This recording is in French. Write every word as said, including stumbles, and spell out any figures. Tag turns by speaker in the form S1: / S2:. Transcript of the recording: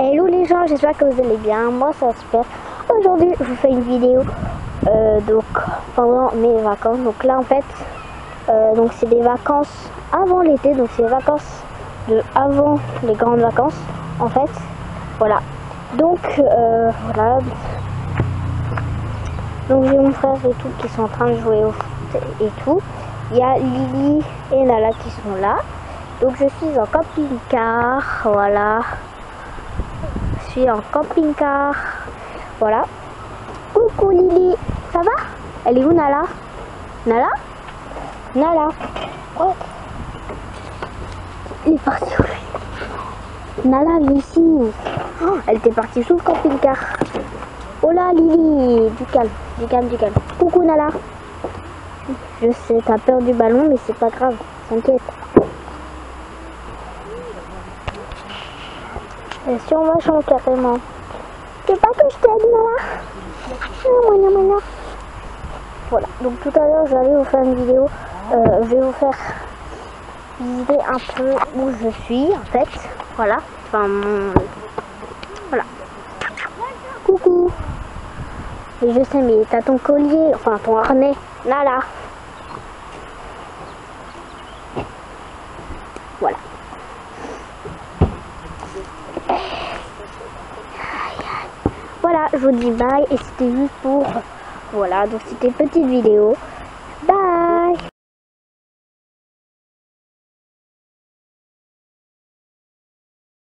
S1: Hello les gens, j'espère que vous allez bien, moi ça va super. Aujourd'hui je vous fais une vidéo euh, donc pendant mes vacances. Donc là en fait euh, donc c'est des vacances avant l'été, donc c'est les vacances de avant les grandes vacances en fait. Voilà. Donc euh, voilà. Donc j'ai mon frère et tout qui sont en train de jouer au foot et tout. Il y a Lily et Nala qui sont là. Donc je suis en camping-car, voilà. Je suis en camping-car, voilà. Coucou Lily, ça va? Elle est où Nala? Nala? Nala? Oh. Il est parti où lui? Nala, viens ici. Oh, elle était partie sous le camping-car. Oh là Lily, du calme, du calme, du calme. Coucou Nala. Je sais, t'as peur du ballon, mais c'est pas grave, t'inquiète. Et sur ma chambre carrément. Tu veux pas que je t'aide Nala? Voilà, donc tout à l'heure j'allais vous faire une vidéo. Euh, je vais vous faire visiter un peu où je suis en fait. Voilà, enfin mon... Voilà. Coucou. Et je sais, mais t'as ton collier, enfin ton harnais. Nala. Voilà. Voilà, je vous dis bye et c'était juste pour... Voilà, donc c'était une petite vidéo.